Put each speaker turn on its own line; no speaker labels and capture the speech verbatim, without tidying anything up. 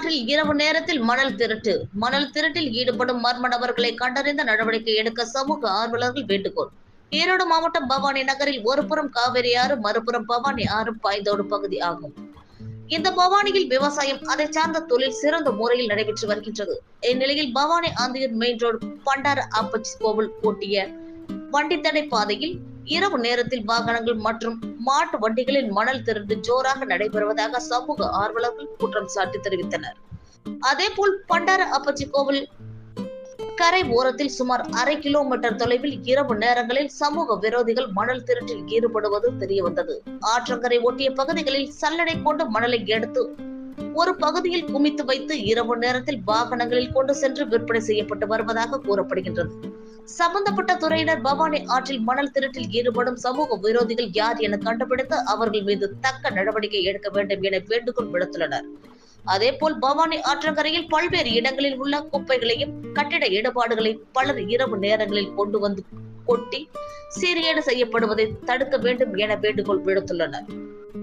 ஆற்றில் இரவு நேரத்தில் மணல் திருட்டு மணல் திருட்டில் ஈடுபடும் மர்ம நபர்களை கண்டறிந்த நடவடிக்கை எடுக்க சமூக ஆர்வலர்கள் வேண்டுகோள். ஈரோடு மாவட்டம் பவானி நகரில் ஒருபுறம் காவிரி ஆறு, மறுபுறம் பவானி ஆறு பாய்ந்தோடும் பகுதி ஆகும். இந்த பவானியில் விவசாயம், அதை சார்ந்த தொழில் சிறந்த முறையில் நடைபெற்று வருகின்றது. இந்நிலையில் பவானி ஆந்தியூர் மெயின் ரோடு பண்டார அப்பச்சி கோவில் ஒட்டிய வண்டித்தடை பாதையில் இரவு நேரத்தில் வாகனங்கள் மற்றும் மாட்டு வண்டிகளில் மணல் திருட்டு ஜோராக நடைபெறுவதாக சமூக ஆர்வலர்கள் குற்றம் சாட்டி தெரிவித்தனர். அதேபோல் பண்டார அப்பச்சி கோவில் கரை ஓரத்தில் சுமார் அரை கிலோமீட்டர் தொலைவில் இரவு நேரங்களில் சமூக விரோதிகள் மணல் திருட்டில் ஈடுபடுவது தெரியவந்தது. ஆற்றங்கரை ஒட்டிய பகுதிகளில் சல்லடை கொண்டு மணலை எடுத்து ஒரு பகுதியில் குமித்து வைத்து இரவு நேரத்தில் வாகனங்களில் கொண்டு சென்று விற்பனை செய்யப்பட்டு வருவதாக கூறப்படுகின்றது. சம்பந்தப்பட்ட துறையினர் பவானி ஆற்றில் மணல் திருட்டில் ஈடுபடும் சமூக விரோதிகள் யார் என கண்டுபிடித்து அவர்கள் மீது தக்க நடவடிக்கை எடுக்க வேண்டும் என வேண்டுகோள் விடுத்துள்ளனர். அதேபோல் பவானி ஆற்றங்கரையில் பல்வேறு இடங்களில் உள்ள குப்பைகளையும் கட்டிட இடபாடுகளை பலர் இரவு நேரங்களில் கொண்டு வந்து கொட்டி சீரியேடு செய்யப்படுவதை தடுக்க வேண்டும் என வேண்டுகோள் விடுத்துள்ளனர்.